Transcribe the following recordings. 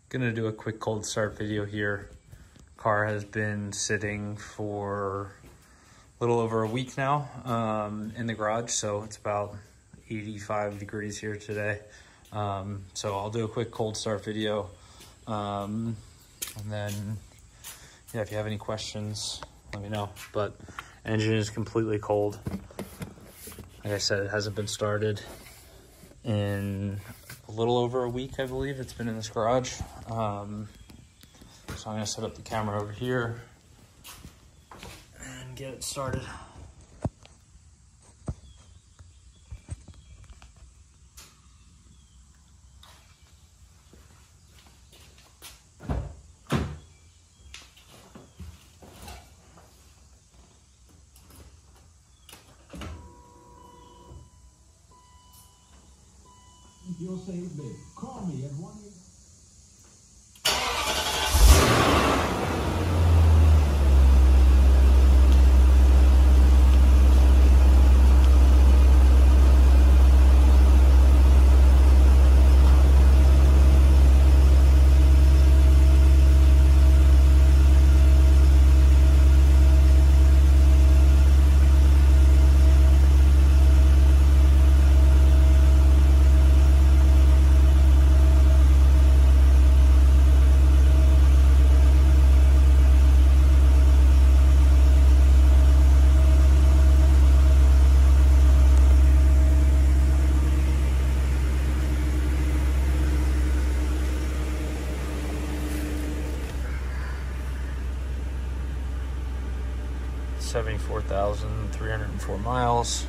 Gonna do a quick cold start video here. Car has been sitting for a little over a week now in the garage, so it's about 85 degrees here today. So I'll do a quick cold start video. And then, yeah, if you have any questions, let me know. But engine is completely cold. Like I said, it hasn't been started in a little over a week, I believe. It's been in this garage. So I'm gonna set up the camera over here and get it started. You'll save big. Call me at 1-800. $74,304 miles.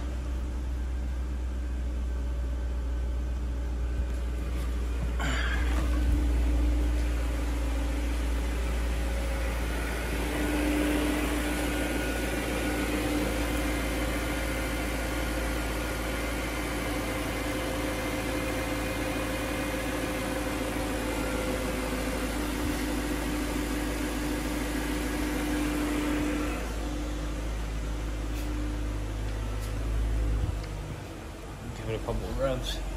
Give it a couple of revs.